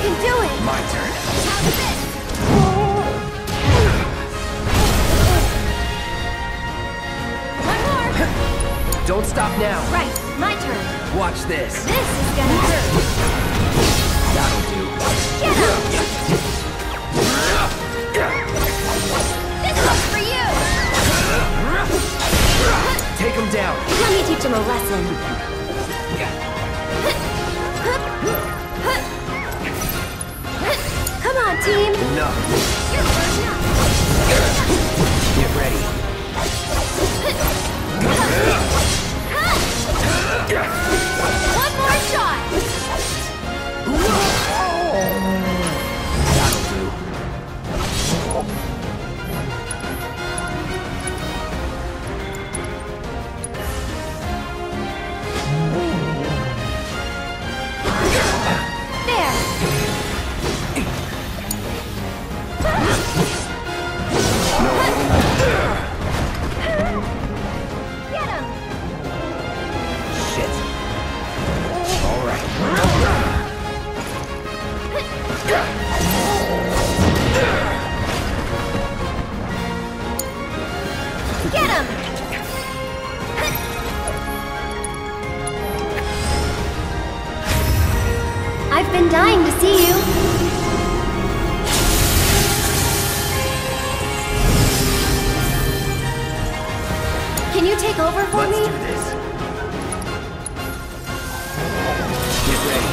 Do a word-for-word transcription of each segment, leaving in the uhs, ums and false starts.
can do it! My turn. How's this? One more! Don't stop now. Right, my turn. Watch this. This is gonna hurt. That'll do. Get him! This one's for you! Take him down. Let me teach him a lesson. Come on, team! Enough. You're burning up. Get ready. One more shot! That'll do. There! Get him! Shit. All right. Get him! I've been dying to see you. Can you take over for Let's me? do this. Get ready.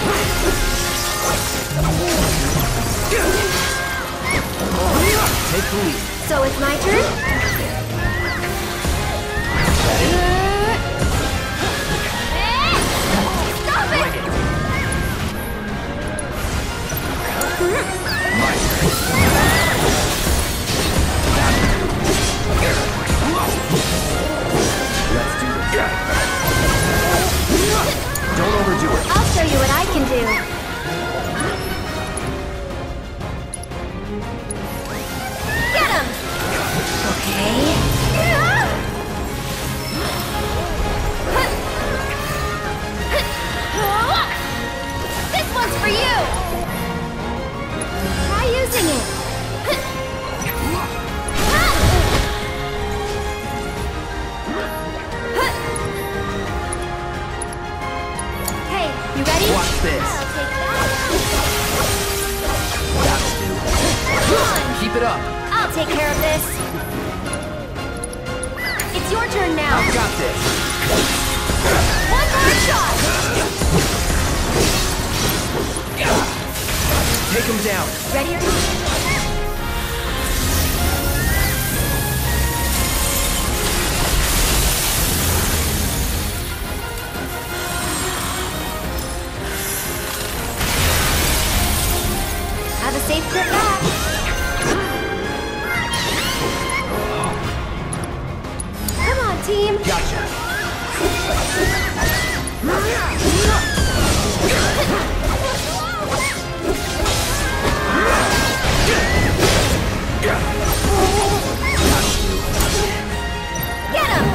Take the lead. So it's my turn? Stop it! My turn. Let's do this. Don't overdo it. I'll show you what I can do. Get him! Okay. This one's for you! Try using it. Hey, you ready? Watch this. I'll take that. That'll do. Come on! Keep it up. I'll take care of this. It's your turn now. I've got this. One more shot. Take him down. Ready or have a safe trip back. Come on, team. Gotcha. Get him.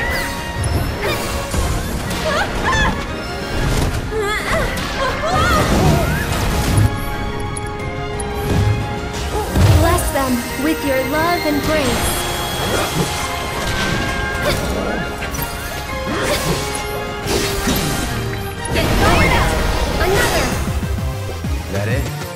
Bless them with your love and grace. Get fired up! Another! That it?